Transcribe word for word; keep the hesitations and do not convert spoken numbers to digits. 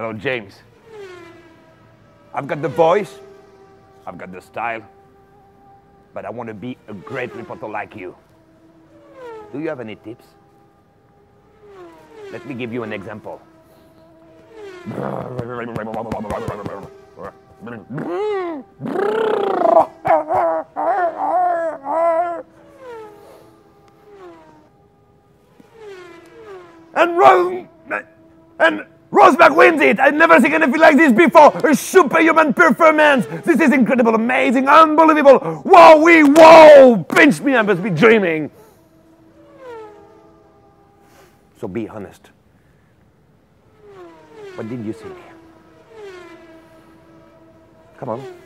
Hello, James. I've got the voice, I've got the style, but I want to be a great reporter like you. Do you have any tips? Let me give you an example. And Rose, and Rosberg wins it! I've never seen anything like this before! A superhuman performance! This is incredible, amazing, unbelievable! Whoa, we, whoa! Pinch me, I must be dreaming! So be honest. What did you think? Come on.